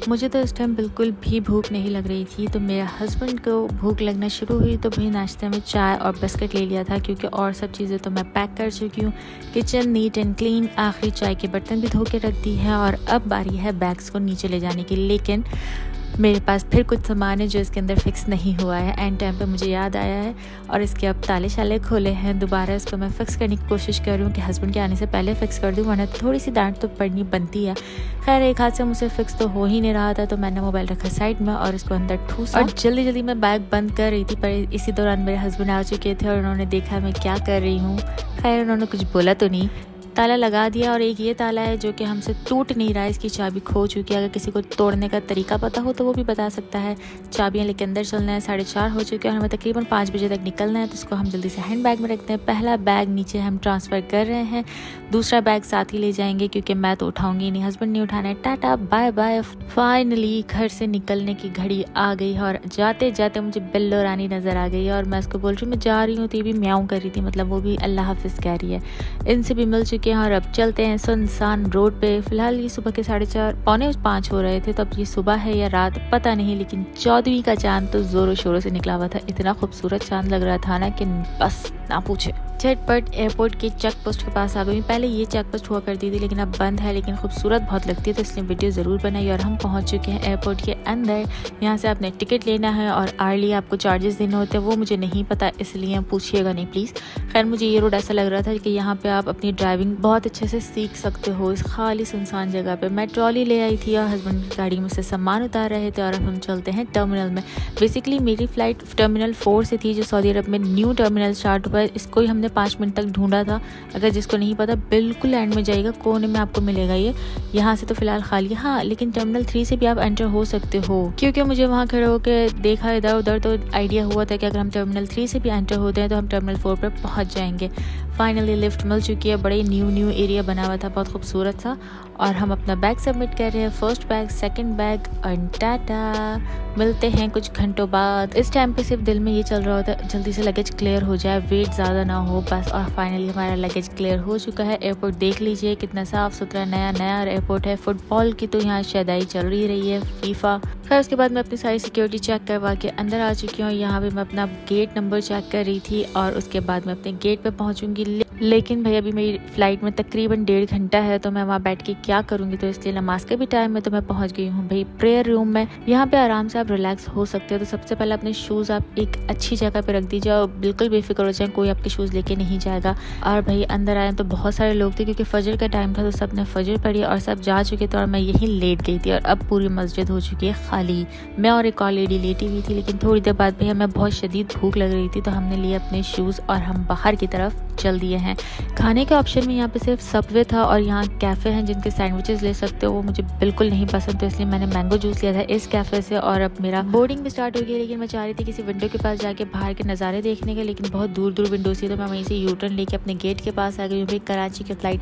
मुझे तो इस टाइम बिल्कुल भी भूख नहीं लग रही थी, तो मेरे हस्बैंड को भूख लगना शुरू हुई तो भाई नाश्ते में चाय और बिस्किट ले लिया था, क्योंकि और सब चीज़ें तो मैं पैक कर चुकी हूँ। किचन नीट एंड क्लीन, आखिरी चाय के बर्तन भी धो के रख दी है और अब बारी है बैग्स को नीचे ले जाने की। लेकिन मेरे पास फिर कुछ सामान है जो इसके अंदर फिक्स नहीं हुआ है। एंड टाइम पे मुझे याद आया है और इसके अब ताले शाले खोले हैं। दोबारा इसको मैं फ़िक्स करने की कोशिश कर रही हूँ कि हस्बैंड के आने से पहले फ़िक्स कर दूँ, वरना थोड़ी सी डांट तो पड़नी बनती है। खैर एक हाथ से मुझसे फ़िक्स तो हो ही नहीं रहा था, तो मैंने मोबाइल रखा साइड में और इसको अंदर ठूसा और जल्दी जल्दी मैं बैग बंद कर रही थी। पर इसी दौरान मेरे हस्बैंड आ चुके थे और उन्होंने देखा मैं क्या कर रही हूँ। खैर उन्होंने कुछ बोला तो नहीं, ताला लगा दिया। और एक ये ताला है जो कि हमसे टूट नहीं रहा है, इसकी चाबी खो चुकी है। अगर किसी को तोड़ने का तरीका पता हो तो वो भी बता सकता है। चाबियाँ लेके अंदर चलना है। 4:30 हो चुके हैं और हमें तकरीबन 5 बजे तक निकलना है, तो इसको हम जल्दी से हैंड बैग में रखते हैं। पहला बैग नीचे हम ट्रांसफ़र कर रहे हैं, दूसरा बैग साथ ही ले जाएंगे क्योंकि मैं तो उठाऊंगी नहीं, हस्बैंड नहीं उठाना है। Tata bye bye. फाइनली घर से निकलने की घड़ी आ गई है और जाते जाते मुझे बिल्लो रानी नज़र आ गई है और मैं उसको बोल रही हूँ मैं जा रही हूँ, तो ये भी म्याऊं कर रही थी, मतलब वो भी अल्लाह हाफिज़ कह रही है। इनसे भी मिल चुके हैं और अब चलते हैं सुनसान रोड पे। फिलहाल ये सुबह के 4:30 पौने 5 हो रहे थे, तो अब ये सुबह है या रात पता नहीं, लेकिन 14वीं का चांद तो ज़ोरों शोरों से निकला हुआ था। इतना खूबसूरत चांद लग रहा था ना कि बस ना पूछे। झटपट एयरपोर्ट के चेक पोस्ट के पास आ गई। पहले ये चेक पोस्ट हुआ करती थी लेकिन अब बंद है, लेकिन खूबसूरत बहुत लगती है, तो इसलिए वीडियो ज़रूर बनाई। और हम पहुंच चुके हैं एयरपोर्ट के अंदर। यहाँ से आपने टिकट लेना है और आर्ली आपको चार्जेस देने होते हैं, वो मुझे नहीं पता, इसलिए पूछिएगा नहीं प्लीज़। खैर मुझे ये रोड ऐसा लग रहा था कि यहाँ पे आप अपनी ड्राइविंग बहुत अच्छे से सीख सकते हो इस खाली सुनसान जगह पे। मैं ट्रॉली ले आई थी और हस्बैंड की गाड़ी में से सामान उतार रहे थे और अब हम चलते हैं टर्मिनल में। बेसिकली मेरी फ़्लाइट टर्मिनल 4 से थी, जो सऊदी अरब में न्यू टर्मिनल स्टार्ट हुआ है। इसको ही हमने 5 मिनट तक ढूंढा था। अगर जिसको नहीं पता बिल्कुल एंड में जाइएगा, कोने में आपको मिलेगा ये। यहाँ से तो फिलहाल खाली, हाँ लेकिन टर्मिनल 3 से भी आप एंटर हो सकते हो, क्योंकि मुझे वहाँ खड़े होकर देखा इधर उधर तो आइडिया हुआ था कि अगर हम टर्मिनल 3 से भी एंटर होते हैं तो हम टर्मिनल 4 पर पहुँच जाएंगे। फाइनली लिफ्ट मिल चुकी है, बड़े न्यू एरिया बना हुआ था, बहुत खूबसूरत था। और हम अपना बैग सबमिट कर रहे हैं, फर्स्ट बैग, सेकंड बैग और टाटा। मिलते हैं कुछ घंटों बाद। इस टाइम पे सिर्फ दिल में ये चल रहा होता है जल्दी से लगेज क्लियर हो जाए, वेट ज़्यादा ना हो बस। और फाइनली हमारा लगेज क्लियर हो चुका है। एयरपोर्ट देख लीजिए कितना साफ़ सुथरा नया एयरपोर्ट है। फुटबॉल की तो यहाँ शैदाई चल रही है, फीफा। फिर उसके बाद मैं अपनी सारी सिक्योरिटी चेक करवा के अंदर आ चुकी हूँ। यहाँ पे मैं अपना गेट नंबर चेक कर रही थी और उसके बाद मैं अपने गेट पे पहुँचूँगी। लेकिन भाई अभी मेरी फ़्लाइट में तकरीबन 1.5 घंटा है, तो मैं वहाँ बैठ के क्या करूँगी, तो इसलिए नमाज का भी टाइम है। तो मैं पहुँच गई हूँ भाई प्रेयर रूम में। यहाँ पे आराम से आप रिलैक्स हो सकते हो। तो सबसे पहले अपने शूज़ आप एक अच्छी जगह पे रख दीजिए और बिल्कुल बेफिक्र हो जाए, कोई आपके शूज़ लेके नहीं जाएगा। और भाई अंदर आए तो बहुत सारे लोग थे, क्योंकि फजर का टाइम था, तो सब ने फजर पढ़ी और सब जा चुके थे और मैं यहीं लेट गई थी। और अब पूरी मस्जिद हो चुकी है खाली। मैं और एक और लेडी लेटी हुई थी, लेकिन थोड़ी देर बाद भैया हमें बहुत शदीद भूख लग रही थी, तो हमने लिए अपने शूज़ और हम बाहर की तरफ चल दिए हैं। खाने के ऑप्शन में यहाँ पे सिर्फ सबवे था और यहाँ कैफ़े हैं जिनके सैंडविचेस ले सकते हो, वो मुझे बिल्कुल नहीं पसंद, तो इसलिए मैंने मैंगो जूस लिया था इस कैफ़े से। और अब मेरा बोर्डिंग भी स्टार्ट हो गई, लेकिन मैं चाह रही थी किसी विंडो के पास जाके बाहर के नज़ारे देखने के, लेकिन बहुत दूर विंडोज थी, तो मैं वहीं से यू टर्न लेके अपने गेट के पास आ गई हूँ। भाई कराची की फ़्लाइट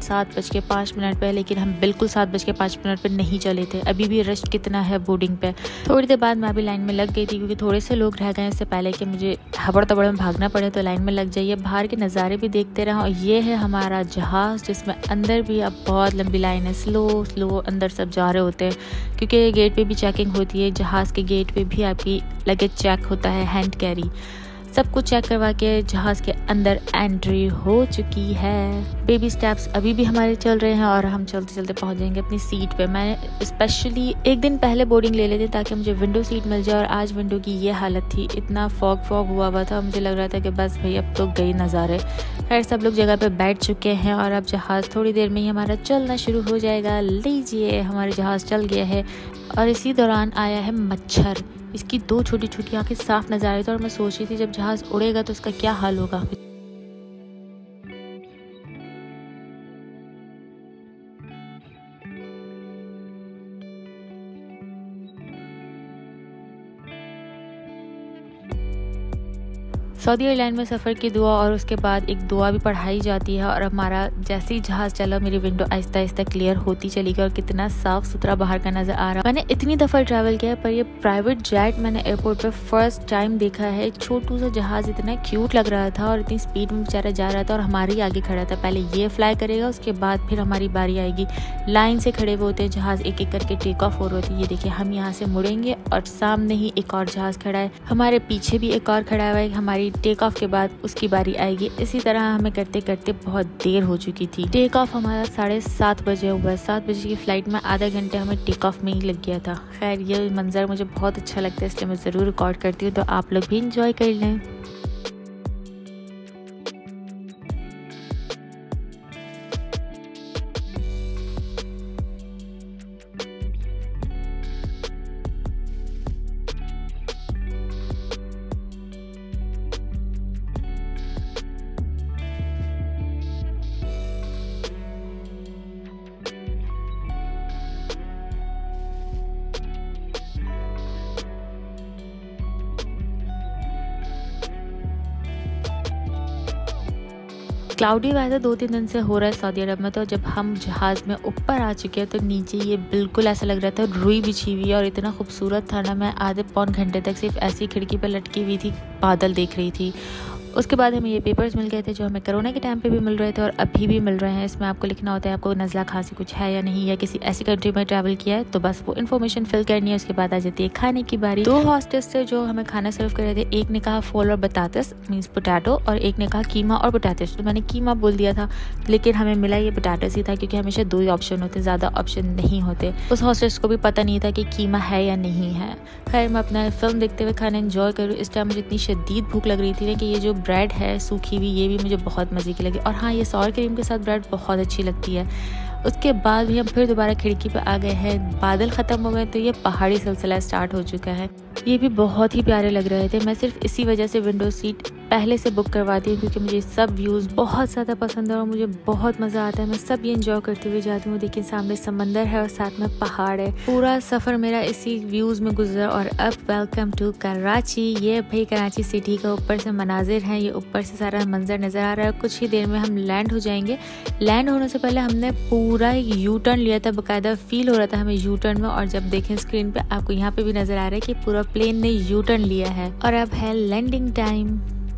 7:05 पर, लेकिन हम बिल्कुल 7:05 पर नहीं चले थे। अभी भी रश कितना है बोर्डिंग पे। थोड़ी देर बाद मैं अभी लाइन में लग गई थी, क्योंकि थोड़े से लोग रह गए इससे पहले कि मुझे हबड़ तबड़ में भागना पड़े, तो लाइन में लग जाइए। बाहर के नज़ारे भी देखते रहा। और ये है हमारा जहाज़, जिसमें अंदर भी अब बहुत लंबी लाइन है। स्लो अंदर सब जा रहे होते हैं, क्योंकि गेट पे भी चेकिंग होती है। जहाज़ के गेट पे भी आपकी लगेज चेक होता है, हैंड कैरी सब कुछ चेक करवा के जहाज़ के अंदर एंट्री हो चुकी है। बेबी स्टेप्स अभी भी हमारे चल रहे हैं और हम चलते चलते पहुंच जाएंगे अपनी सीट पे। मैंने स्पेशली एक दिन पहले बोर्डिंग ले लेती ताकि मुझे विंडो सीट मिल जाए, और आज विंडो की ये हालत थी, इतना फॉग हुआ था, मुझे लग रहा था कि बस भाई अब तो गई नज़ारे। खैर सब लोग जगह पे बैठ चुके हैं और अब जहाज़ थोड़ी देर में ही हमारा चलना शुरू हो जाएगा। लीजिए हमारा जहाज़ चल गया है और इसी दौरान आया है मच्छर। इसकी 2 छोटी आंखें साफ नजर आ रही थी और मैं सोच रही थी जब जहाज़ उड़ेगा तो इसका क्या हाल होगा। सऊदी एयरलाइन में सफ़र की दुआ और उसके बाद एक दुआ भी पढ़ाई जाती है। और हमारा जैसे ही जहाज़ चला मेरी विंडो आहिस्ता आहिस्ता क्लियर होती चली गई और कितना साफ़ सुथरा बाहर का नज़र आ रहा। मैंने इतनी दफ़ा ट्रैवल किया है पर ये प्राइवेट जेट मैंने एयरपोर्ट पे फर्स्ट टाइम देखा है। छोटू सा जहाज़ इतना क्यूट लग रहा था और इतनी स्पीड में बेचारा जा रहा था और हमारे ही आगे खड़ा था। पहले ये फ्लाई करेगा, उसके बाद फिर हमारी बारी आएगी। लाइन से खड़े हुए होते हैं, जहाज़ एक एक करके टेक ऑफ हो रही होती है। ये देखिए हम यहाँ से मुड़ेंगे और सामने ही एक और जहाज़ खड़ा है, हमारे पीछे भी एक और खड़ा हुआ है। हमारी टेक ऑफ के बाद उसकी बारी आएगी। इसी तरह हमें करते करते बहुत देर हो चुकी थी। टेक ऑफ हमारा 7:30 बजे हुआ। 7 बजे की फ़्लाइट में आधा घंटे हमें टेक ऑफ में ही लग गया था। खैर ये मंज़र मुझे बहुत अच्छा लगता है इसलिए मैं ज़रूर रिकॉर्ड करती हूँ, तो आप लोग भी इंजॉय कर लें। क्लाउडी वेदर 2-3 दिन से हो रहा है सऊदी अरब में। तो जब हम जहाज़ में ऊपर आ चुके हैं तो नीचे ये बिल्कुल ऐसा लग रहा था रुई बिछी हुई है और इतना खूबसूरत था ना। मैं आधे पौन घंटे तक सिर्फ ऐसी खिड़की पर लटकी हुई थी, बादल देख रही थी। उसके बाद हमें ये पेपर्स मिल गए थे जो हमें कोरोना के टाइम पे भी मिल रहे थे और अभी भी मिल रहे हैं। इसमें आपको लिखना होता है आपको नज़ला खांसी कुछ है या नहीं, या किसी ऐसी कंट्री में ट्रैवल किया है, तो बस वो इन्फॉर्मेशन फिल करनी है। उसके बाद आ जाती है खाने की बारी। 2 हॉस्टेस थे जो हमें खाना सर्व कर रहे थे। एक ने कहा फूल और बतातस मीन्स पोटैटो, और एक ने कहा कीमा और पोटैटस। तो मैंने कीमा बोल दिया था, लेकिन हमें मिला ये पोटैटस ही था क्योंकि हमेशा 2 ही ऑप्शन होते, ज़्यादा ऑप्शन नहीं होते। उस हॉस्टेस को भी पता नहीं था कि कीमा है या नहीं है। खैर मैं अपना फिल्म देखते हुए खाना एंजॉय करूँ। इस टाइम मुझे इतनी शदीद भूख लग रही थी ना कि ये जो ब्रेड है सूखी हुई, ये भी मुझे बहुत मज़े की लगी। और हाँ, ये सॉर क्रीम के साथ ब्रेड बहुत अच्छी लगती है। उसके बाद भी हम फिर दोबारा खिड़की पे आ गए हैं। बादल ख़त्म हो गए तो ये पहाड़ी सिलसिला स्टार्ट हो चुका है। ये भी बहुत ही प्यारे लग रहे थे। मैं सिर्फ इसी वजह से विंडो सीट पहले से बुक करवाती हूँ क्योंकि मुझे सब व्यूज़ बहुत ज़्यादा पसंद है और मुझे बहुत मज़ा आता है। मैं सब ये इंजॉय करते हुए जाती हूँ। देखिए सामने समंदर है और साथ में पहाड़ है। पूरा सफ़र मेरा इसी व्यूज़ में गुजरा। और अब वेलकम टू कराची। ये भाई कराची सिटी का ऊपर से मनाजिर हैं, ये ऊपर से सारा मंजर नज़र आ रहा है। कुछ ही देर में हम लैंड हो जाएंगे। लैंड होने से पहले हमने पूरा एक यू टर्न लिया था, बाकायदा फील हो रहा था हमें यू टर्न में। और जब देखें स्क्रीन पे आपको यहाँ पे भी नज़र आ रहा है कि पूरा प्लेन ने यू टर्न लिया है। और अब है लैंडिंग टाइम।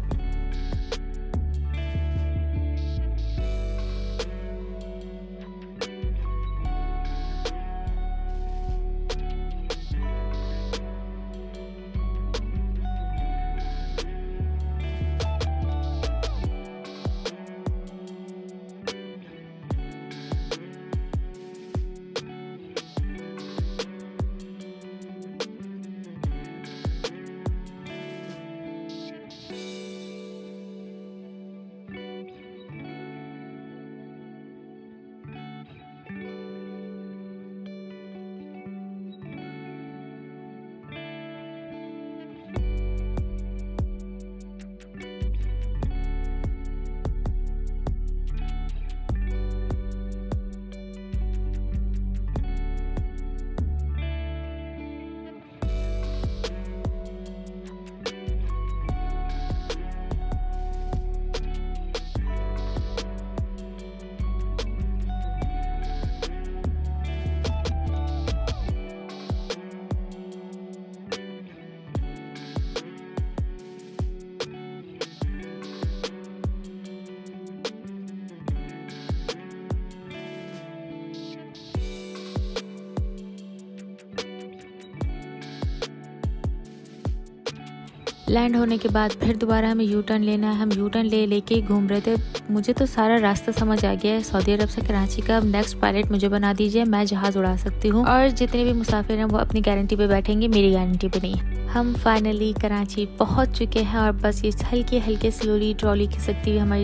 लैंड होने के बाद फिर दोबारा हमें यू टर्न लेना है। हम यू टर्न लेके घूम रहे थे। मुझे तो सारा रास्ता समझ आ गया है सऊदी अरब से कराची का। नेक्स्ट पायलट मुझे बना दीजिए, मैं जहाज़ उड़ा सकती हूँ। और जितने भी मुसाफिर हैं वो अपनी गारंटी पे बैठेंगे, मेरी गारंटी पे नहीं। हम फाइनली कराची पहुँच चुके हैं और बस ये हल्के हल्के स्लोली ट्रॉली खिसकती हुई हमारी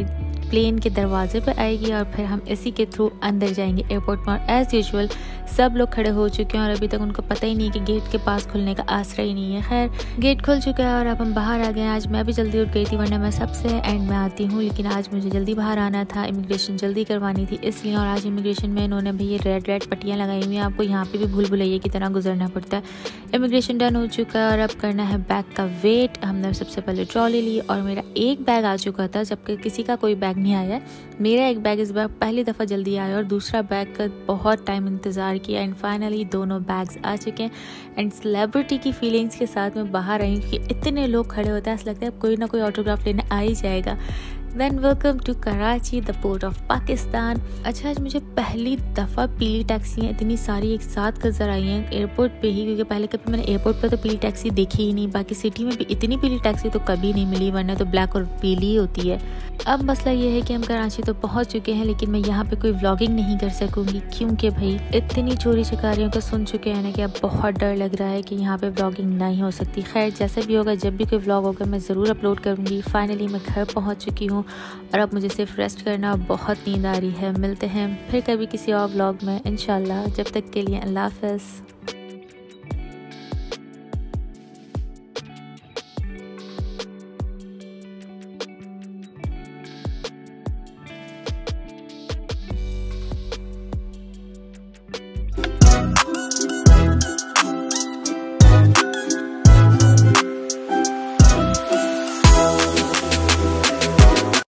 प्लेन के दरवाजे पे आएगी और फिर हम इसी के थ्रू अंदर जाएंगे एयरपोर्ट में। और एज़ यूजुअल सब लोग खड़े हो चुके हैं और अभी तक उनको पता ही नहीं कि गेट के पास खुलने का आसरा ही नहीं है। खैर गेट खुल चुका है और अब हम बाहर आ गए हैं। आज मैं भी जल्दी उठ गई थी, वरना मैं सबसे एंड में आती हूँ, लेकिन आज मुझे जल्दी बाहर आना था, इमिग्रेशन जल्दी करवानी थी इसलिए। और आज इमिग्रेशन में इन्होंने भी ये रेड पट्टियाँ लगाई हुई हैं, आपको यहाँ पे भी भूल भुलैया की तरह गुजरना पड़ता है। इमिग्रेशन डन हो चुका है और अब करना है बैग का वेट। हमने सबसे पहले ट्रॉली ली और मेरा एक बैग आ चुका था, जबकि किसी का कोई बैग नहीं आया। मेरा एक बैग इस बार पहली दफ़ा जल्दी आया और दूसरा बैग का बहुत टाइम इंतज़ार किया एंड फाइनली दोनों बैग्स आ चुके हैं। एंड सेलिब्रिटी की फीलिंग्स के साथ मैं बाहर आई क्योंकि इतने लोग खड़े होते हैं, ऐसा लगता है अब कोई ना कोई ऑटोग्राफ लेने आ ही जाएगा। Then welcome to Karachi, the port of Pakistan. अच्छा, आज मुझे पहली दफ़ा पीली टैक्सियाँ इतनी सारी एक साथ नजर आई हैं एयरपोर्ट पे ही, क्योंकि पहले कभी मैंने एयरपोर्ट पे तो पीली टैक्सी देखी ही नहीं। बाकी सिटी में भी इतनी पीली टैक्सी तो कभी नहीं मिली, वरना तो ब्लैक और पीली होती है। अब मसला ये है कि हम कराची तो पहुँच चुके हैं, लेकिन मैं यहाँ पर कोई व्लॉगिंग नहीं कर सकूँगी क्योंकि भाई इतनी चोरी चकारियों को सुन चुके हैं ना कि अब बहुत डर लग रहा है कि यहाँ पर व्लॉगिंग नहीं हो सकती। खैर जैसे भी होगा, जब भी कोई व्लॉग होगा मैं ज़रूर अपलोड करूँगी। फाइनली मैं घर पहुँच चुकी हूँ और अब मुझे सिर्फ रेस्ट करना, बहुत नींद आ रही है। मिलते हैं फिर कभी किसी और व्लॉग में इंशाल्लाह। जब तक के लिए अल्लाह हाफ़िज़।